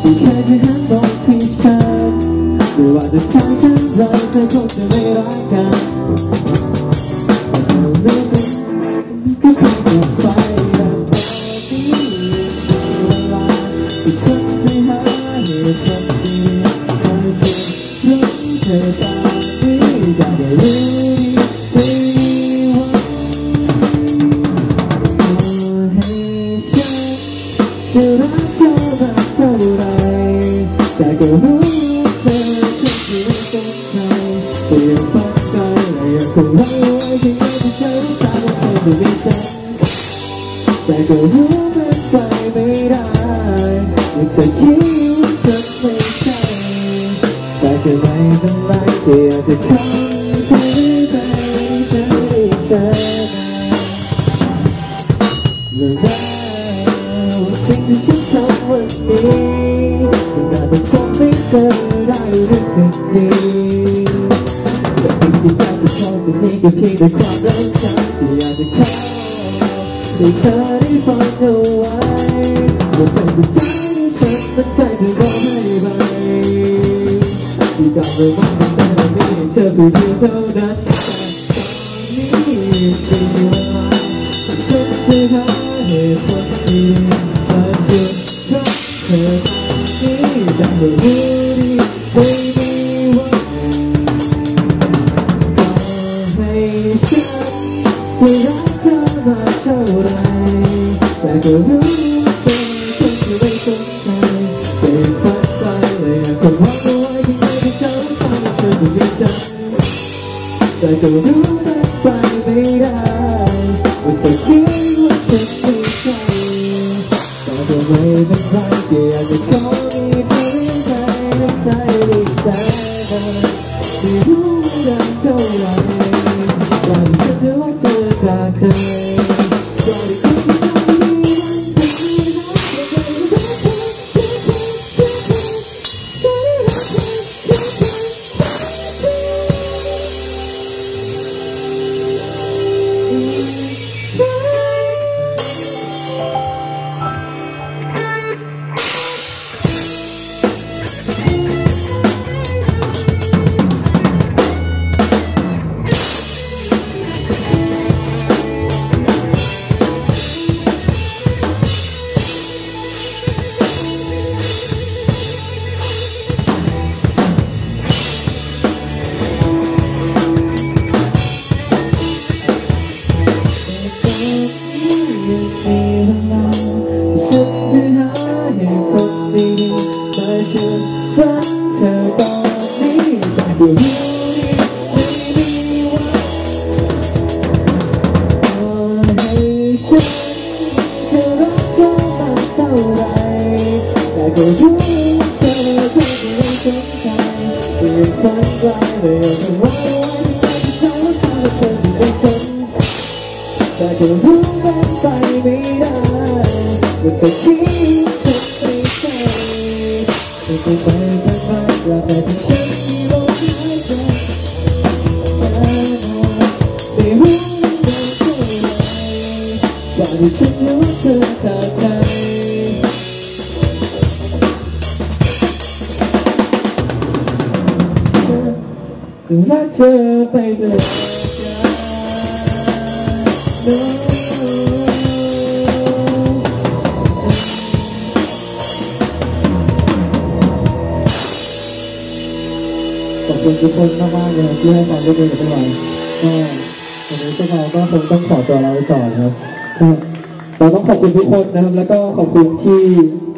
ที่เคยจะหันมองที่ฉันไม่ว่าจะทำอย่างไรเธอคงจะไม่รักกันแต่เธอรู้ก็คงจะไปแบบนี้เวลาที่ฉันจะหาเหตุผลที่ให้เธอรู้เธอตอนนี้อยากจะรู้ไม่มีวันขอให้ฉันจะรักเธอมากเท่าไรแต่ก็รู้เธอฉันจะไม่สนใจแต่ยังฝันใจและยังคงรักไว้ที่ไม่ที่เธอรู้ตาว่าเธอจะมีฉันแต่ก็รู้มันไปไม่ได้ยังจะคิดว่าฉันไม่ใช่แต่จะไม่เป็นไรที่อยากจะขอเธอได้ใจเธอและสิ่งที่ฉันทำวันนี้น่าจะทำให้เธอได้รู้สึกดีแต่สิ่งที่ฉันจะชอบจะมีก็เพียงแต่ความรักฉันที่อยากจะขอให้เธอได้ฟังเอาไว้ว่าเธอจะใจที่ฉันมันใจเธอบอกให้ไปที่กลับไปมองแต่ไม่เห็นเธอผู้เดียวเท่านั้นแต่ตอนนี้เป็นเวลาฉันจะหาเหตุผลที่มาหยุดรักเธอที่ได้รู้ดีไม่มีวันต่อให้ฉันจะรักเธอมากเท่าไรแต่ก็รู้เธอคงจะไม่สนใจแต่ฝันใจและอยากคงหวังเอาไว้ที่ไม่ได้เจอตอนเธอจะมีฉันแต่ก็รู้มันไปไม่ได้ว่าเธอคิดว่าฉันไม่ใช่แต่ก็ไม่เป็นไรที่อยากจะขอให้เธอได้ใจได้ใจที่รู้ได้เท่าไรก่อนฉันจะรักเธอจากเธอก่อนที่ฉันจะมีวันที่รักเธอแต่ฉันรักเธอตอนนี้แต่ก็รู้ดีไม่มีวันขอให้ฉันจะรักเธอมากเท่าไรแต่ก็รู้เธอคงไม่สนใจแต่ยังฝันไกลแต่ยังคงหวังไว้ที่ไม่ที่เธอว่าเธอจะไม่สนแต่ก็รู้มันไปไม่ได้ว่าเธอคิดไม่ไปกันมากกว่าแต่ที่ฉันมีลมหายใจไม่รู้มันเท่าไรกว่าที่ฉันรู้เธอจากใจรักเธอไปเลยขอบคุณทุกคนมากๆเลยที่ให้ความร่วมมือกับพวกเราก็วันนี้พวกเราก็คงต้องขอตัวลาไปก่อนครับเราต้องขอบคุณทุกคนนะครับแล้วก็ขอบคุณที่